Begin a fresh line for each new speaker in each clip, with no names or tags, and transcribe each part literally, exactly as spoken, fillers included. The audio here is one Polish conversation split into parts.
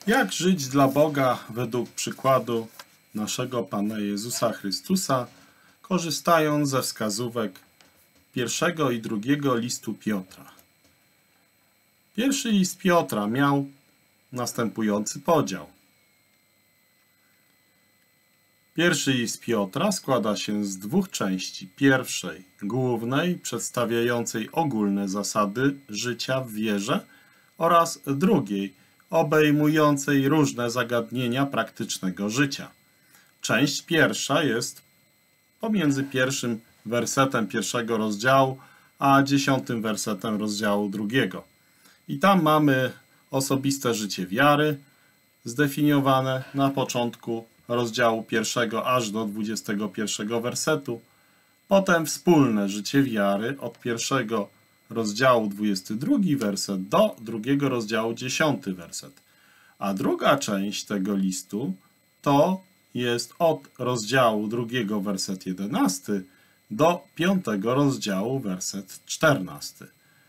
Jak żyć dla Boga według przykładu naszego Pana Jezusa Chrystusa, korzystając ze wskazówek pierwszego i drugiego listu Piotra. Pierwszy list Piotra miał następujący podział. Pierwszy list Piotra składa się z dwóch części. Pierwszej, głównej, przedstawiającej ogólne zasady życia w wierze, oraz drugiej, obejmującej różne zagadnienia praktycznego życia. Część pierwsza jest pomiędzy pierwszym wersetem pierwszego rozdziału a dziesiątym wersetem rozdziału drugiego. I tam mamy osobiste życie wiary zdefiniowane na początku rozdziału pierwszego aż do dwudziestego pierwszego wersetu. Potem wspólne życie wiary od pierwszego rozdziału dwudziesty drugi werset do drugiego rozdziału dziesiąty werset. A druga część tego listu to jest od rozdziału drugiego werset jedenasty do piątego rozdziału werset czternasty.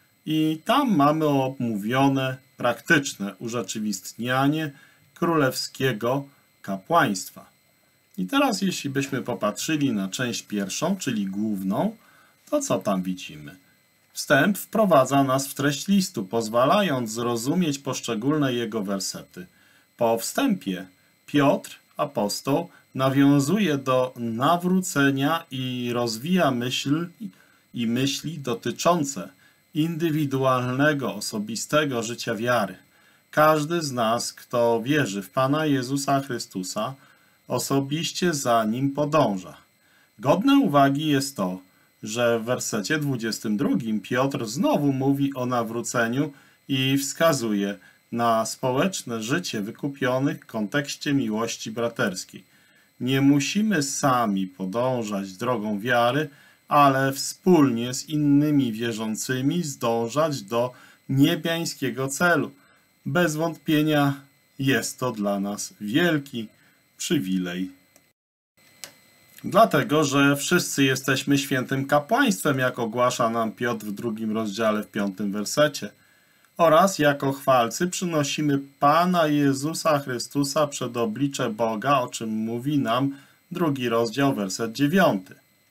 I tam mamy omówione praktyczne urzeczywistnianie królewskiego kapłaństwa. I teraz jeśli byśmy popatrzyli na część pierwszą, czyli główną, to co tam widzimy? Wstęp wprowadza nas w treść listu, pozwalając zrozumieć poszczególne jego wersety. Po wstępie Piotr, apostoł, nawiązuje do nawrócenia i rozwija myśl i myśli dotyczące indywidualnego, osobistego życia wiary. Każdy z nas, kto wierzy w Pana Jezusa Chrystusa, osobiście za Nim podąża. Godne uwagi jest to, że w wersecie dwudziestym drugim Piotr znowu mówi o nawróceniu i wskazuje na społeczne życie wykupionych w kontekście miłości braterskiej. Nie musimy sami podążać drogą wiary, ale wspólnie z innymi wierzącymi zdążać do niebiańskiego celu. Bez wątpienia jest to dla nas wielki przywilej. Dlatego, że wszyscy jesteśmy świętym kapłaństwem, jak ogłasza nam Piotr w drugim rozdziale, w piątym wersecie. Oraz jako chwalcy przynosimy Pana Jezusa Chrystusa przed oblicze Boga, o czym mówi nam drugi rozdział, werset dziewiąty.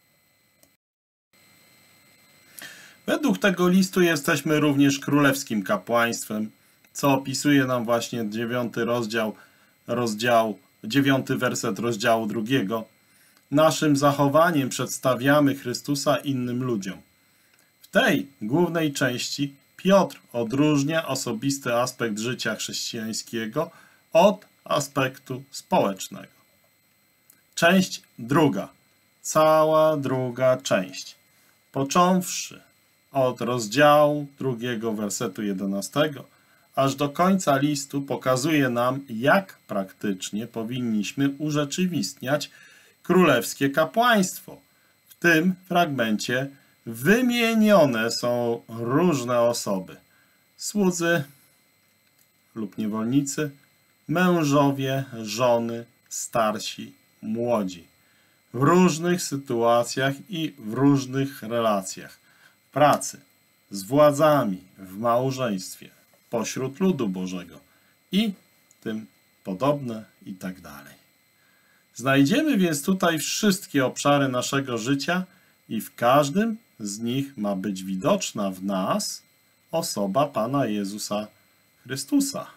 Według tego listu jesteśmy również królewskim kapłaństwem, co opisuje nam właśnie dziewiąty rozdział, rozdział, dziewiąty werset rozdziału drugiego. Naszym zachowaniem przedstawiamy Chrystusa innym ludziom. W tej głównej części Piotr odróżnia osobisty aspekt życia chrześcijańskiego od aspektu społecznego. Część druga. Cała druga część. Począwszy od rozdziału drugiego wersetu jedenastego aż do końca listu pokazuje nam, jak praktycznie powinniśmy urzeczywistniać królewskie kapłaństwo. W tym fragmencie wymienione są różne osoby. Słudzy lub niewolnicy, mężowie, żony, starsi, młodzi. W różnych sytuacjach i w różnych relacjach. W pracy, z władzami, w małżeństwie, pośród ludu Bożego i tym podobne i tak dalej. Znajdziemy więc tutaj wszystkie obszary naszego życia i w każdym z nich ma być widoczna w nas osoba Pana Jezusa Chrystusa.